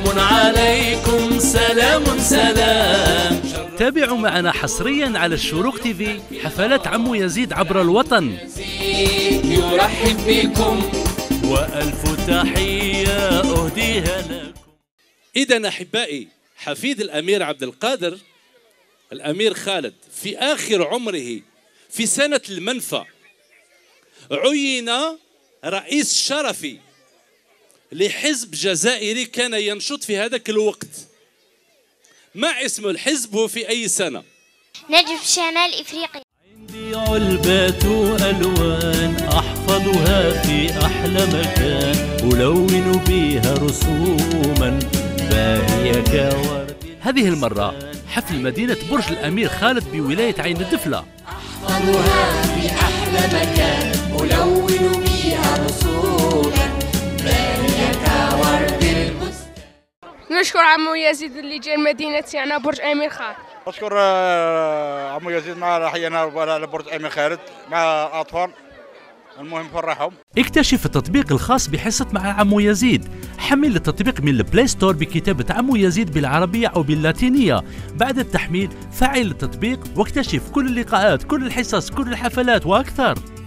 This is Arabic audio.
عليكم سلام سلام. تابعوا معنا حصريا على الشروق تي في حفلات عمو يزيد عبر الوطن. يرحب بكم وألف تحية أهديها لكم. إذا أحبائي، حفيد الأمير عبد القادر الأمير خالد في آخر عمره في سنة المنفى عين رئيس شرفي لحزب جزائري كان ينشط في هذاك الوقت. ما اسم الحزب وفي أي سنة؟ نجف شمال إفريقيا. عندي علبات ألوان أحفظها في أحلى مكان، ألون بها رسوما باهية كورد. هذه المرة حفل مدينة برج الأمير خالد بولاية عين الدفلة. أحفظها في أحلى مكان، ألون بها رسوما باهية كورد البستان. نشكر عمو يزيد اللي جاء مدينتنا برج أمير خالد. أشكر عمو يزيد مع حينا لبرج أمير خالد مع الأطفال، المهم فرحهم. اكتشف التطبيق الخاص بحصة مع عمو يزيد. حمل التطبيق من البلاي ستور بكتابة عمو يزيد بالعربية أو باللاتينية. بعد التحميل فعل التطبيق واكتشف كل اللقاءات، كل الحصص، كل الحفلات وأكثر.